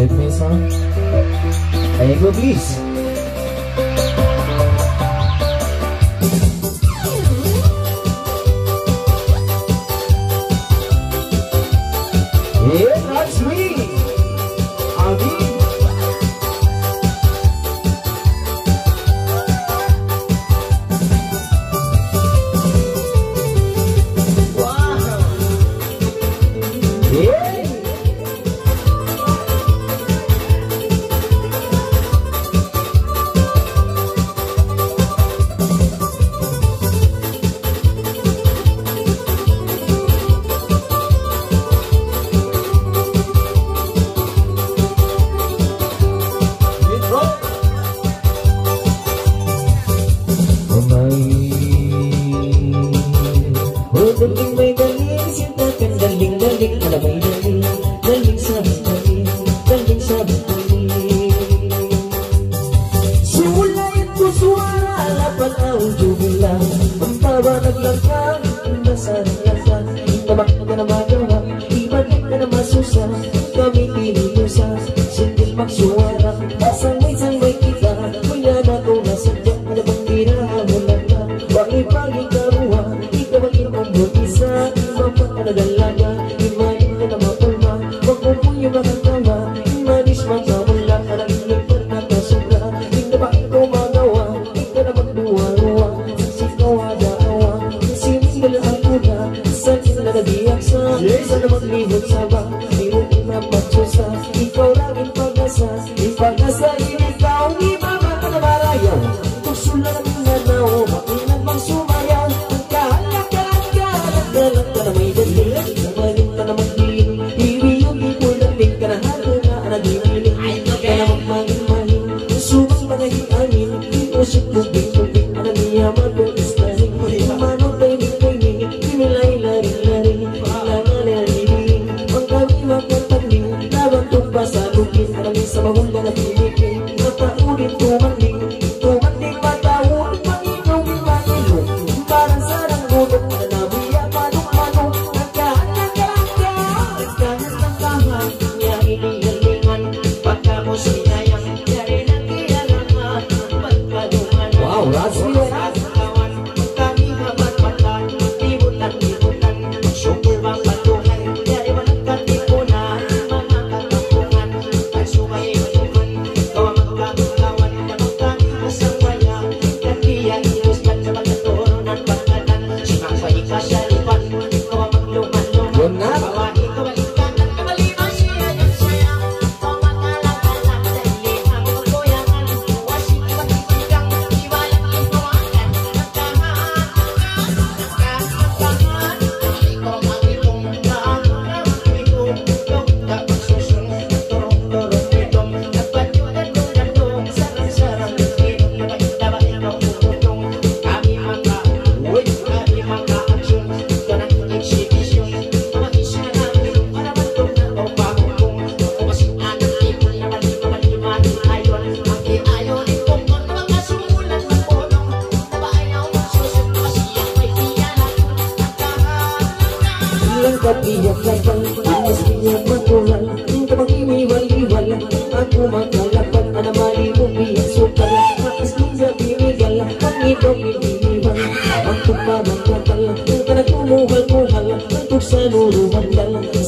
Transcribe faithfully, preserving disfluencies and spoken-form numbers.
face, huh? There you go, please. Yeah, that's me. Adi. Daling may daling, sintakan daling-daling, ada may daling, daling sa daling, daling sa daling. Siulayin ko suara, lapan ang jubilang, ang tawa naglangkang, nasarang-lasang, tabak ka na magawa, ibalik ka na masusa, kami pinilusa, sindil magsuara, asang-may-sang-may kita, kuya na ko nasadya, ano bang tinahamulan ka, pagi-pagi karuha, ikaw ang imong isa, mapat ka na dalaga, imanin ka na mapulma, wag mo po yung makatawa, imanis makamula, alam yung pagkakasobra, di na ba ikaw magawa, di ka na magduwa-ruwa, sasikaw ada-awa, sining na ang kuna, sa'kin na nabiyaksa, sana maglibot sa ba, di mo pinapatsusa, ikaw lang yung pag-asa, ipag-asa, ikaw, ibaba ka na marayaw, tusula na minanaw, makinan bang sumayaw, dalang ka na may daling, namaling ka na magdiling, ibiyong ipulaling ka na halo na anagiling, ka na magmahing-mahing, subang mga hiangin, iusip tubig-tubig, ananiya mabilis na rin, umano tayo-tayo, kimilay-laring-laring, langalaliling, ang kami magkataling, nabantog pa sa lupin, anami sa mahulga na pinikin, mataulit tumanding, tumanding matawin, panginaw imagino, parang sarang gulong, kapiyak lapang, mas piyak matuhal, kapag imiwal-iwal, ako magkalapag, anamali mo biyak sukal, akas ninja binigal, pangitaw biniwal, ang tupa magkakal, ka na kumuhal-muhal, ang tuksa nuruhal,